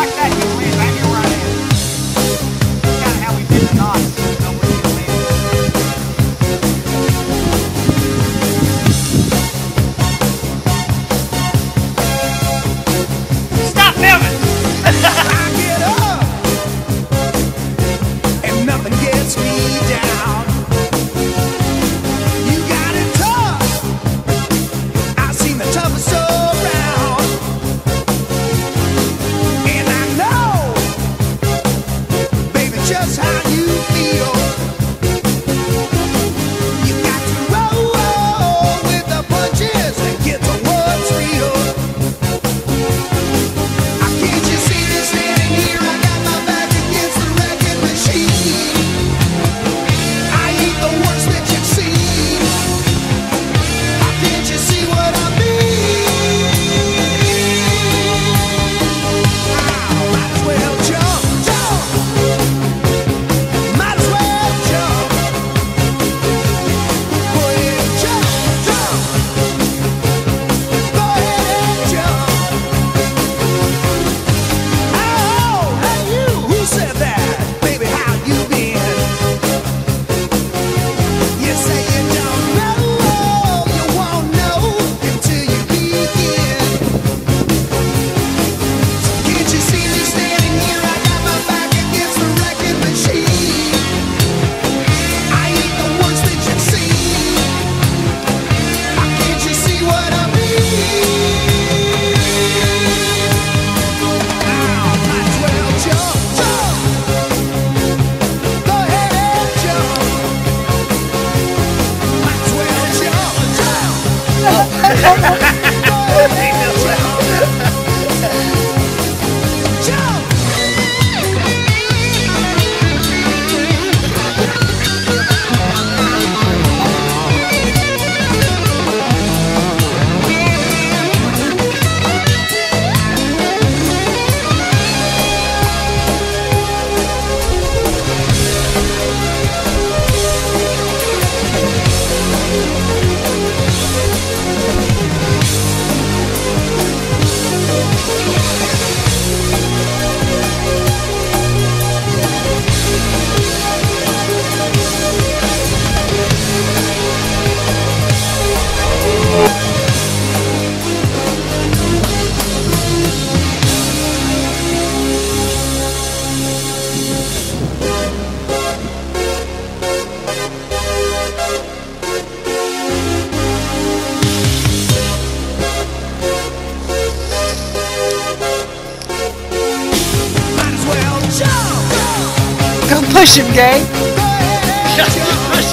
like that, you win. Back your right hand. That's kind of how we did the knots. Know where you win. Stop filming! I get up and nothing gets me down. You got it tough. I've seen the toughest around, and I know, baby, just how you feel. You got to roll with the punches and get to what's real. Can't you see me standing here? I got my back against the wrecking machine. I ain't the worst that you've seen. Can't you see what I mean? Might as well jump, jump. Might as well jump. Go ahead and jump, jump. Go ahead and jump. Oh, hey you, who said that? Baby, how you been? You say you don't know, you won't know until you begin. Can't you see me standing here? I got my back against the wrecking machine. I ain't the worst that you've seen. Can't you see what I mean? Might as well jump, jump. Go ahead and jump. Might as well jump, jump. Go ahead and jump. Might as well jump. Go push him, gang. Go ahead and jump.